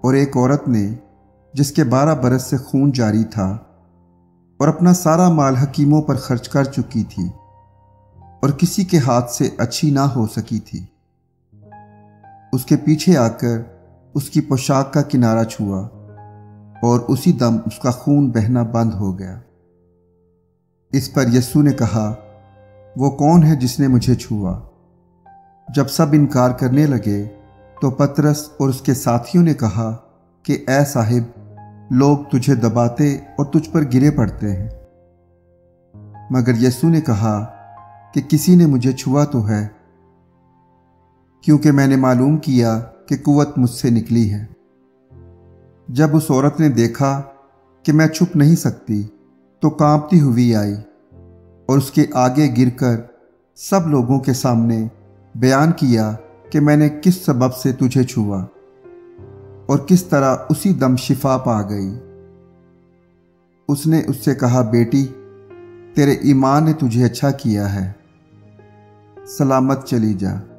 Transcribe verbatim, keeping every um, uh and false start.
اور ایک عورت نے جس کے بارہ برس سے خون جاری تھا اور اپنا سارا مال حکیموں پر خرچ کر چکی تھی اور کسی کے ہاتھ سے اچھی نہ ہو سکی تھی، اس کے پیچھے آ کر اس کی پوشاک کا کنارہ چھوا اور اسی دم اس کا خون بہنا بند ہو گیا۔ اس پر یسوع نے کہا، وہ کون ہے جس نے مجھے چھوا؟ جب سب انکار کرنے لگے تو پطرس اور اس کے ساتھیوں نے کہا کہ اے صاحب، لوگ تجھے دباتے اور تجھ پر گرے پڑتے ہیں۔ مگر یسوع نے کہا کہ کسی نے مجھے چھوا تو ہے، کیونکہ میں نے معلوم کیا کہ قوت مجھ سے نکلی ہے۔ جب اس عورت نے دیکھا کہ میں چھپ نہیں سکتی تو کانپتی ہوئی آئی اور اس کے آگے گر کر سب لوگوں کے سامنے بیان کیا کہ میں نے کس سبب سے تجھے چھوا اور کس طرح اسی دم شفا پا گئی۔ اس نے اس سے کہا، بیٹی، تیرے ایمان نے تجھے اچھا کیا ہے، سلامت چلی جا۔